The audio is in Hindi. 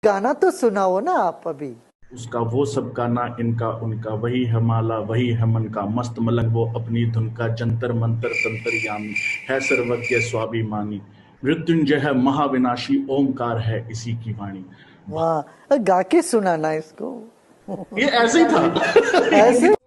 गाना तो सुनाओ ना आप अभी। उसका वो सबका ना इनका उनका, वही है माला वही है मन का, मस्त मलंग वो अपनी धुन का, जंतर मंतर तंत्र यामी, है सर्वज्ञ स्वाभिमानी, मृत्युंजय है महाविनाशी, ओमकार है इसी की वाणी। वाह, गा के सुनाना इसको। ये ऐसे ही था। ऐसे